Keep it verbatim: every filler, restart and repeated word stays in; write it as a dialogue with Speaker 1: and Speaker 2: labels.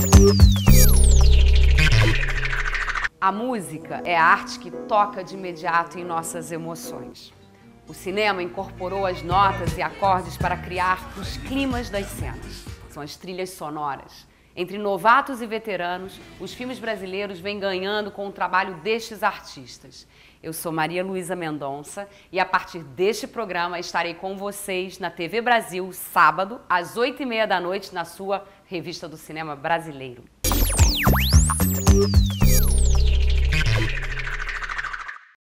Speaker 1: A música é a arte que toca de imediato em nossas emoções. O cinema incorporou as notas e acordes para criar os climas das cenas. São as trilhas sonoras. Entre novatos e veteranos, os filmes brasileiros vêm ganhando com o trabalho destes artistas. Eu sou Maria Luísa Mendonça e a partir deste programa estarei com vocês na T V Brasil, sábado, às oito e meia da noite, na sua Revista do Cinema Brasileiro.